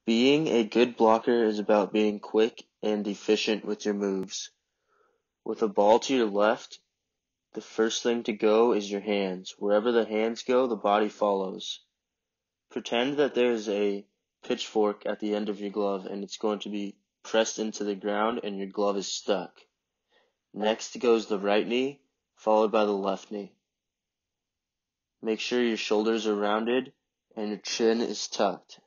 Being a good blocker is about being quick and efficient with your moves. With a ball to your left, the first thing to go is your hands. Wherever the hands go, the body follows. Pretend that there is a pitchfork at the end of your glove and it's going to be pressed into the ground and your glove is stuck. Next goes the right knee, followed by the left knee. Make sure your shoulders are rounded and your chin is tucked.